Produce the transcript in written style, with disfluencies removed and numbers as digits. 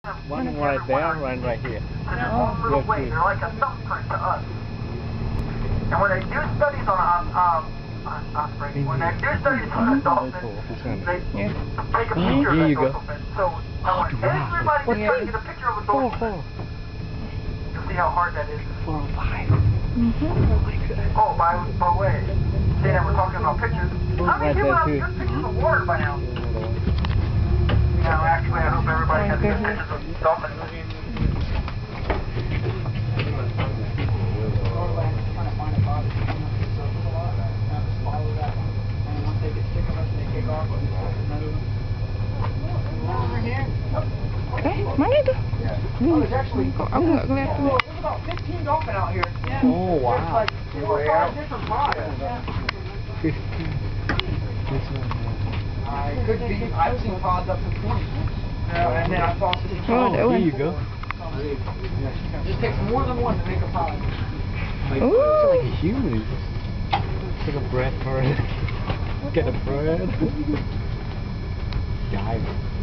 One right there, one right here. And in one little way, they're like a thumbprint to us. And when they do studies on osprey, when they do studies on a dolphin, they take a picture of that dorsal fin. So I want everybody to try to get a picture of a dorsal fin. You'll see how hard that is. 405. Oh, by the way, seeing that we're talking about pictures, how many people have good pictures of water by now? Now, actually, I hope everybody has good pictures of dolphins. Okay, mana tu? Oh, there's actually Aku tak kelihatan. there's about 15 dolphin out here. Yeah. Oh, wow. There's like 4 or 5 different pods. 15. This one. Could be. I've seen pods up to 20. And then I've also seen Oh, that Here one. you go. It just takes more than one to make a pod. Like, Ooh. it's like a human. Take a breath for it. Get a breath. Dive.